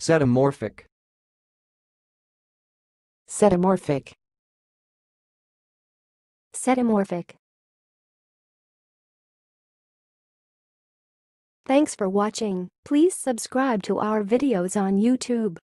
Cetomorphic. Cetomorphic. Cetomorphic. Thanks for watching. Please subscribe to our videos on YouTube.